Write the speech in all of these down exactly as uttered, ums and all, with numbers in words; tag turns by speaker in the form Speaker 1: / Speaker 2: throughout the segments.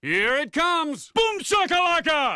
Speaker 1: Here it comes! Boom shakalaka!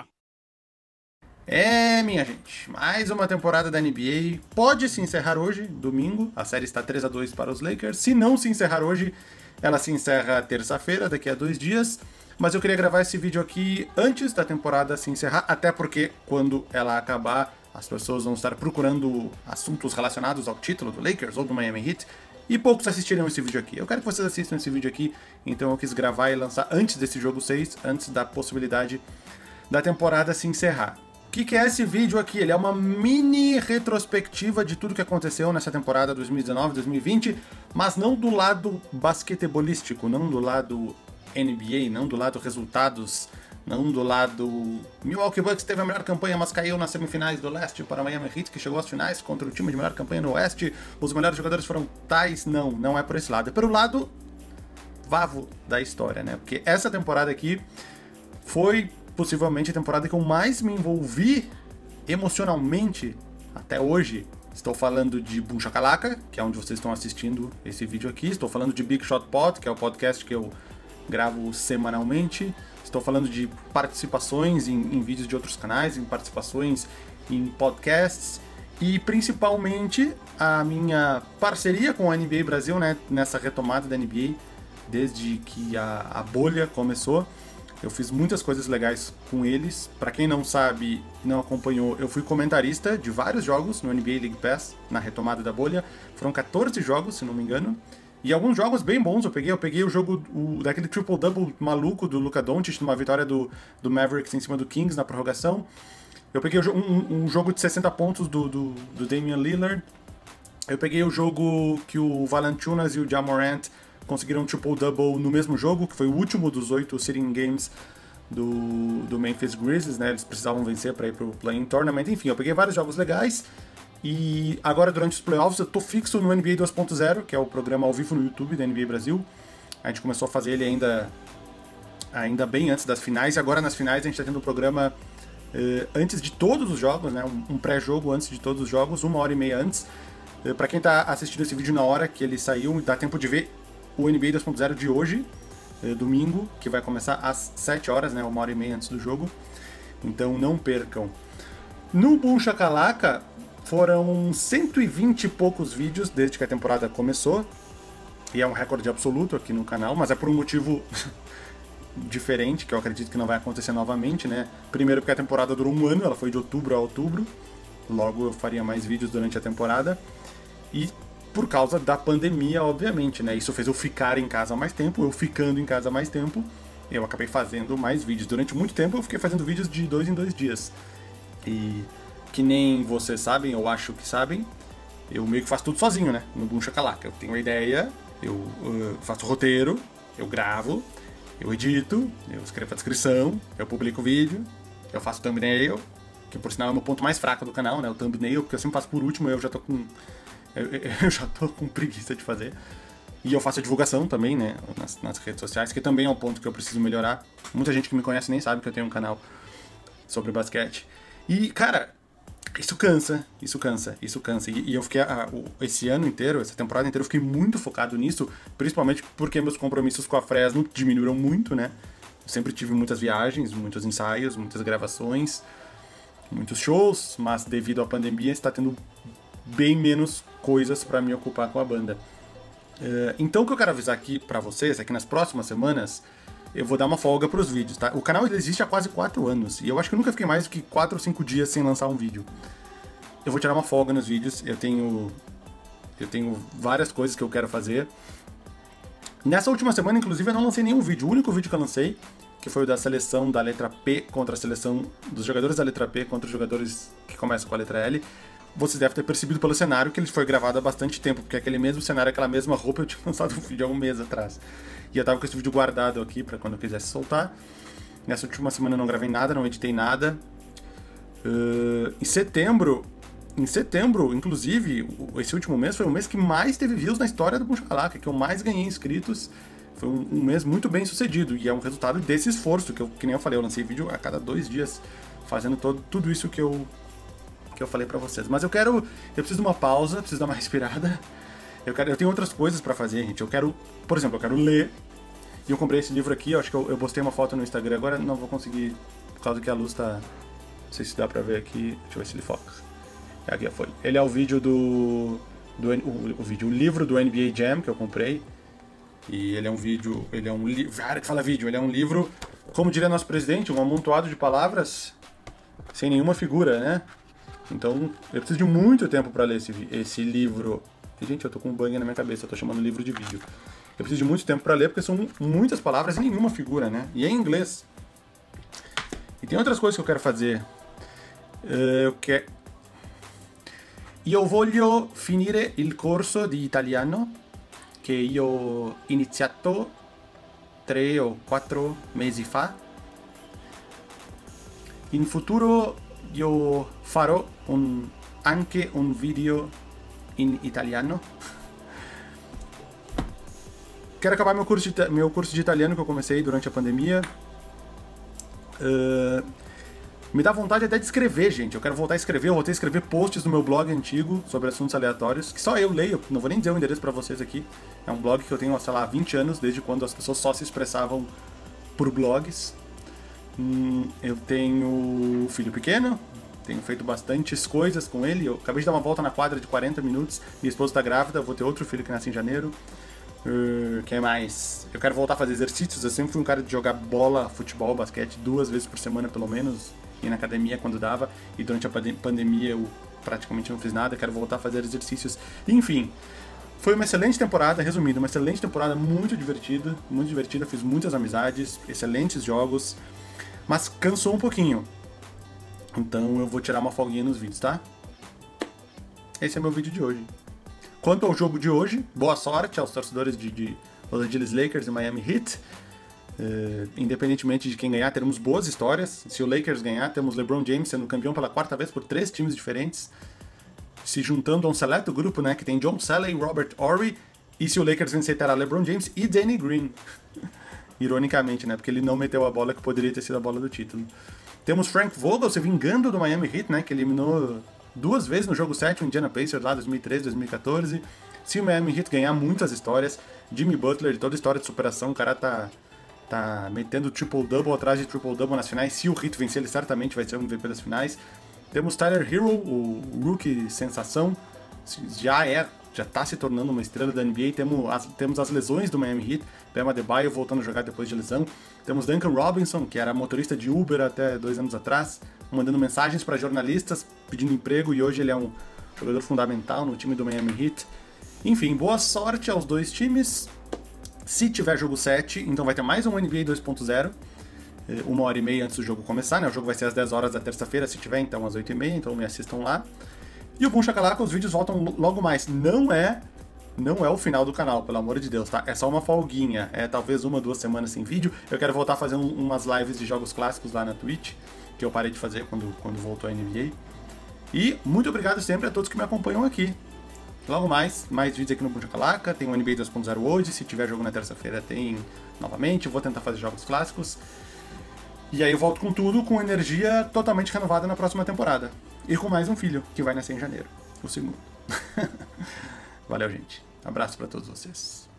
Speaker 2: É, minha gente, mais uma temporada da N B A pode se encerrar hoje, domingo. A série está três a dois para os Lakers. Se não se encerrar hoje, ela se encerra terça-feira, daqui a dois dias. Mas eu queria gravar esse vídeo aqui antes da temporada se encerrar, até porque quando ela acabar, as pessoas vão estar procurando assuntos relacionados ao título do Lakers ou do Miami Heat, e poucos assistirão esse vídeo aqui. Eu quero que vocês assistam esse vídeo aqui, então eu quis gravar e lançar antes desse jogo seis, antes da possibilidade da temporada se encerrar. O que, que é esse vídeo aqui? Ele é uma mini retrospectiva de tudo que aconteceu nessa temporada dois mil e dezenove dois mil e vinte, mas não do lado basquetebolístico, não do lado N B A, não do lado resultados, não do lado Milwaukee Bucks teve a melhor campanha, mas caiu nas semifinais do leste para Miami Heat, que chegou às finais contra o time de melhor campanha no oeste, os melhores jogadores foram tais. Não, não é por esse lado, é pelo lado vavo da história, né? Porque essa temporada aqui foi possivelmente a temporada que eu mais me envolvi emocionalmente até hoje. Estou falando de Boom Shakalaka, que é onde vocês estão assistindo esse vídeo aqui. Estou falando de Big Shot Pod, que é o podcast que eu gravo semanalmente. Estou falando de participações em, em vídeos de outros canais, em participações em podcasts e principalmente a minha parceria com a N B A Brasil, né, nessa retomada da N B A desde que a, a bolha começou. Eu fiz muitas coisas legais com eles. Para quem não sabe e não acompanhou, eu fui comentarista de vários jogos no N B A League Pass na retomada da bolha. Foram quatorze jogos, se não me engano. E alguns jogos bem bons eu peguei. Eu peguei o jogo o, daquele triple-double maluco do Luka Doncic, numa vitória do, do Mavericks em cima do Kings na prorrogação. Eu peguei o, um, um jogo de sessenta pontos do, do, do Damian Lillard. Eu peguei o jogo que o Valanciunas e o Ja Morant conseguiram um triple-double no mesmo jogo, que foi o último dos oito sitting games do, do Memphis Grizzlies, né? Eles precisavam vencer para ir pro Play-in Tournament. Enfim, eu peguei vários jogos legais. E agora, durante os playoffs, eu tô fixo no N B A dois ponto zero, que é o programa ao vivo no YouTube da N B A Brasil. A gente começou a fazer ele ainda, ainda bem antes das finais, e agora nas finais a gente tá tendo um programa eh, antes de todos os jogos, né? Um, um pré-jogo antes de todos os jogos, uma hora e meia antes. Eh, para quem tá assistindo esse vídeo na hora que ele saiu, dá tempo de ver o N B A dois ponto zero de hoje, eh, domingo, que vai começar às sete horas, né? Uma hora e meia antes do jogo. Então não percam. No Boom Shakalaka, foram cento e vinte e poucos vídeos desde que a temporada começou, e é um recorde absoluto aqui no canal, mas é por um motivo diferente, que eu acredito que não vai acontecer novamente, né? Primeiro porque a temporada durou um ano, ela foi de outubro a outubro, logo eu faria mais vídeos durante a temporada, e por causa da pandemia, obviamente, né? Isso fez eu ficar em casa mais tempo, eu ficando em casa mais tempo, eu acabei fazendo mais vídeos. Durante muito tempo eu fiquei fazendo vídeos de dois em dois dias, e que nem vocês sabem, eu acho que sabem, eu meio que faço tudo sozinho, né? No Boom Shakalaka. Eu tenho uma ideia, eu uh, faço roteiro, eu gravo, eu edito, eu escrevo a descrição, eu publico o vídeo, eu faço thumbnail, que por sinal é o meu ponto mais fraco do canal, né? O thumbnail, porque eu sempre faço por último, eu já tô com... Eu, eu já tô com preguiça de fazer. E eu faço a divulgação também, né? Nas, nas redes sociais, que também é um ponto que eu preciso melhorar. Muita gente que me conhece nem sabe que eu tenho um canal sobre basquete. E, cara, isso cansa, isso cansa, isso cansa. E, e eu fiquei, a, o, esse ano inteiro, essa temporada inteira, eu fiquei muito focado nisso, principalmente porque meus compromissos com a Fresno diminuíram muito, né? Eu sempre tive muitas viagens, muitos ensaios, muitas gravações, muitos shows, mas devido à pandemia está tendo bem menos coisas para me ocupar com a banda. Uh, então o que eu quero avisar aqui para vocês é que nas próximas semanas eu vou dar uma folga pros vídeos, tá? O canal ele existe há quase quatro anos, e eu acho que eu nunca fiquei mais do que quatro ou cinco dias sem lançar um vídeo. Eu vou tirar uma folga nos vídeos, eu tenho... Eu tenho várias coisas que eu quero fazer. Nessa última semana, inclusive, eu não lancei nenhum vídeo. O único vídeo que eu lancei, que foi o da seleção da letra P contra a seleção dos jogadores da letra P contra os jogadores que começam com a letra L. Vocês devem ter percebido pelo cenário que ele foi gravado há bastante tempo, porque aquele mesmo cenário, aquela mesma roupa, eu tinha lançado um vídeo há um mês atrás. E eu tava com esse vídeo guardado aqui pra quando eu quisesse soltar. Nessa última semana eu não gravei nada, não editei nada. Uh, em setembro, em setembro, inclusive, esse último mês foi o mês que mais teve views na história do Boom Shakalaka, que eu mais ganhei inscritos. Foi um, um mês muito bem sucedido, e é um resultado desse esforço, que, eu, que nem eu falei, eu lancei vídeo a cada dois dias, fazendo todo, tudo isso que eu, que eu falei pra vocês. Mas eu quero, eu preciso de uma pausa, preciso dar uma respirada. Eu, quero, eu tenho outras coisas pra fazer, gente. Eu quero, por exemplo, eu quero ler, E eu comprei esse livro aqui, eu acho que eu, eu postei uma foto no Instagram, agora não vou conseguir, por causa que a luz tá... Não sei se dá pra ver aqui, deixa eu ver se ele foca. Aqui foi. Ele é o vídeo do... do o, o vídeo, o livro do N B A Jam que eu comprei. E ele é um vídeo, ele é um livro... Cara, que fala vídeo, ele é um livro, como diria nosso presidente, um amontoado de palavras sem nenhuma figura, né? Então, eu preciso de muito tempo pra ler esse, esse livro. E, gente, eu tô com um bang na minha cabeça, eu tô chamando livro de vídeo. Eu preciso de muito tempo pra ler, porque são muitas palavras e nenhuma figura, né? E é em inglês. E tem outras coisas que eu quero fazer. Eu quero... Io voglio finire il corso di italiano che io ho iniziato tre o quattro mesi fa. In futuro io farò un, anche un video in italiano. Quero acabar meu curso, de, meu curso de italiano que eu comecei durante a pandemia. Uh, me dá vontade até de escrever, gente. Eu quero voltar a escrever. Eu voltei a escrever posts no meu blog antigo sobre assuntos aleatórios, que só eu leio. Não vou nem dizer o endereço pra vocês aqui. É um blog que eu tenho, sei lá, vinte anos, desde quando as pessoas só se expressavam por blogs. Hum, eu tenho filho pequeno. Tenho feito bastantes coisas com ele. Eu acabei de dar uma volta na quadra de quarenta minutos. Minha esposa tá grávida. Vou ter outro filho que nasce em janeiro. Uh, que mais? Eu quero voltar a fazer exercícios. Eu sempre fui um cara de jogar bola, futebol, basquete duas vezes por semana pelo menos, ir na academia quando dava, e durante a pandemia eu praticamente não fiz nada. Eu quero voltar a fazer exercícios. Enfim, foi uma excelente temporada, resumindo, uma excelente temporada, muito divertida, muito divertida, fiz muitas amizades, excelentes jogos, mas cansou um pouquinho. Então eu vou tirar uma folguinha nos vídeos, tá? Esse é meu vídeo de hoje. Quanto ao jogo de hoje, boa sorte aos torcedores de, de Los Angeles Lakers e Miami Heat. Uh, independentemente de quem ganhar, teremos boas histórias. Se o Lakers ganhar, temos LeBron James sendo campeão pela quarta vez por três times diferentes, se juntando a um seleto grupo, né, que tem John Salley, Robert Horry, e se o Lakers vencer, terá LeBron James e Danny Green. Ironicamente, né, porque ele não meteu a bola que poderia ter sido a bola do título. Temos Frank Vogel se vingando do Miami Heat, né, que eliminou duas vezes no jogo sete o Indiana Pacers lá dois mil e treze, dois mil e quatorze. Se o Miami Heat ganhar, muitas histórias. Jimmy Butler, toda história de superação, o cara tá, tá metendo triple-double atrás de triple-double nas finais. Se o Heat vencer, ele certamente vai ser o M V P das finais. Temos Tyler Hero, o rookie sensação, já é, já tá se tornando uma estrela da N B A. Temos as, temos as lesões do Miami Heat, Bam Adebayo voltando a jogar depois de lesão. Temos Duncan Robinson, que era motorista de Uber até dois anos atrás, mandando mensagens para jornalistas, pedindo emprego, e hoje ele é um jogador fundamental no time do Miami Heat. Enfim, boa sorte aos dois times. Se tiver jogo sete, então vai ter mais um N B A dois ponto zero, uma hora e meia antes do jogo começar, né? O jogo vai ser às dez horas da terça-feira, se tiver, então às oito e meia, então me assistam lá. E o Boom Shakalaka, os vídeos voltam logo mais. Não é, não é o final do canal, pelo amor de Deus, tá? É só uma folguinha, é talvez uma, duas semanas sem vídeo. Eu quero voltar a fazer um, umas lives de jogos clássicos lá na Twitch, que eu parei de fazer quando, quando voltou a N B A. E muito obrigado sempre a todos que me acompanham aqui. Logo mais, mais vídeos aqui no Boom Shakalaka, tem o N B A dois ponto zero hoje, se tiver jogo na terça-feira tem novamente, eu vou tentar fazer jogos clássicos. E aí eu volto com tudo, com energia totalmente renovada na próxima temporada. E com mais um filho, que vai nascer em janeiro, o segundo. Valeu, gente. Abraço pra todos vocês.